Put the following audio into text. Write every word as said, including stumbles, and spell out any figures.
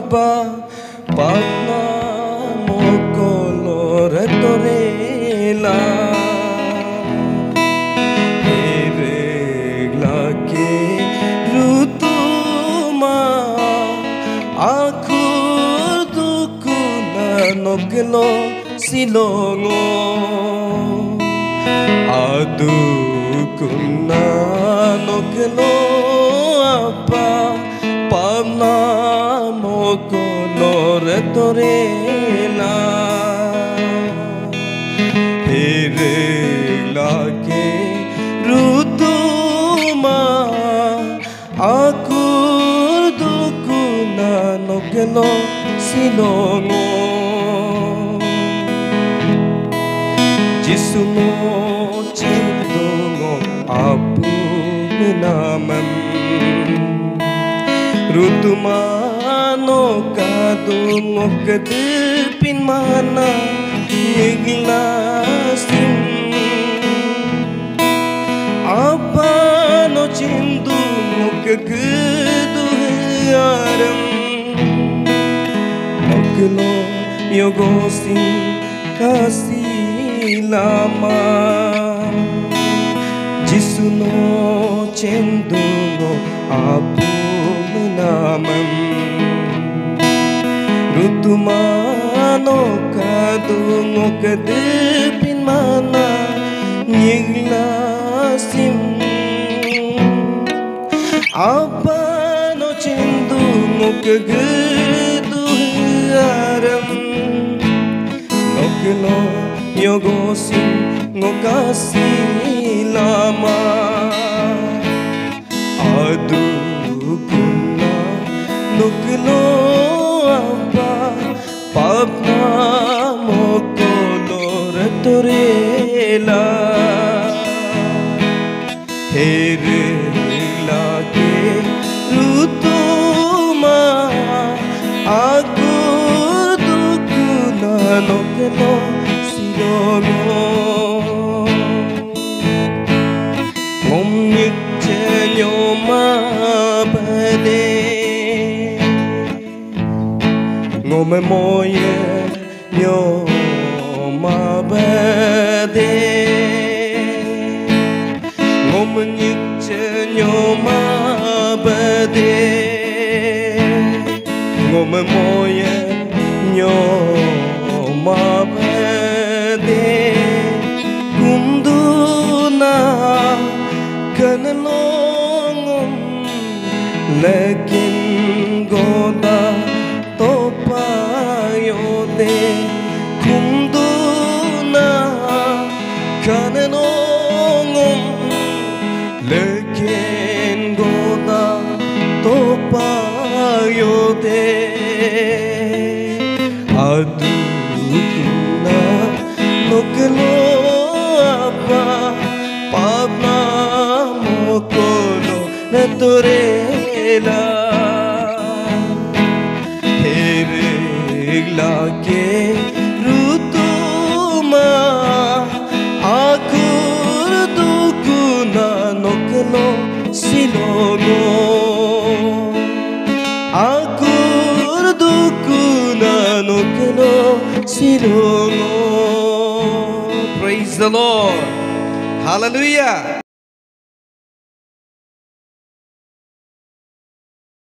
apa pagna mo color torela regla ke rutuma aku dukuna noklo silongo adukuna noklo apa pagna mo color torela regla ke rutuma aku dukuna noklo silongo jisumo cendongo apu menamam rutumano kadungo kedepin mana ngiglasin apa no cendungo kegeduharam maglo yogosin kasih lama jisuno cendungo apu menamam rutumano kadungo kedepin mana ngiglasim apa no cendungo kegeduharam noklo yogosin ngokasih lama adukuna noklo apa pagna mo color torela regla ke rutuma aku dukuna noklo silongo ngomik chenyoma bade ngome moye nyoma bade ngomik chenyoma bade ngome moye nyoma bade kumduna kanalongom lekin goda topayode kumduna kanalongom lekin goda topayode adukuna noklo apa pagna mo color torela regla ke rutuma aku dukuna noklo silongo aku dukuna noklo silongo. Praise the Lord. Hallelujah.